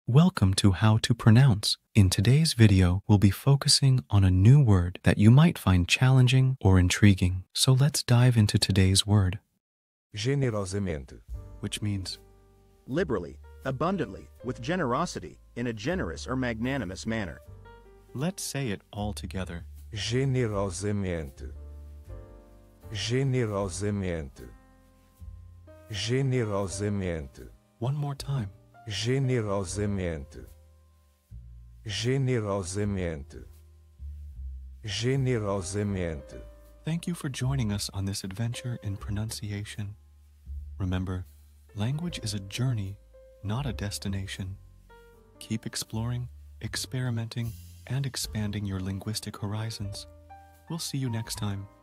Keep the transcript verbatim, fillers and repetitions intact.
Welcome to How to Pronounce. In today's video, we'll be focusing on a new word that you might find challenging or intriguing. So let's dive into today's word. Generosamente. Which means liberally, abundantly, with generosity, in a generous or magnanimous manner. let's say it all together. Generosamente. Generosamente. Generosamente. One more time. Generosamente. Generosamente. Generosamente. Thank you for joining us on this adventure in pronunciation. Remember, language is a journey, not a destination. Keep exploring, experimenting, and expanding your linguistic horizons. We'll see you next time.